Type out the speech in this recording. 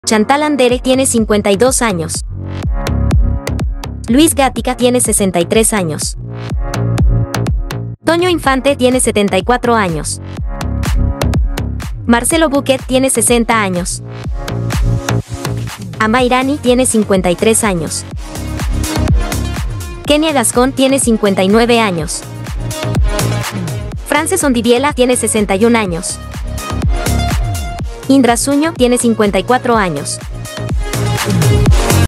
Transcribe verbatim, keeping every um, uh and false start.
Chantal Andere tiene cincuenta y dos años. Luis Gatica tiene sesenta y tres años. Toño Infante tiene setenta y cuatro años. Marcelo Buquet tiene sesenta años. Ama Irani tiene cincuenta y tres años. Kenia Gascón tiene cincuenta y nueve años. Frances Ondiviela tiene sesenta y un años. Indra Suño tiene cincuenta y cuatro años.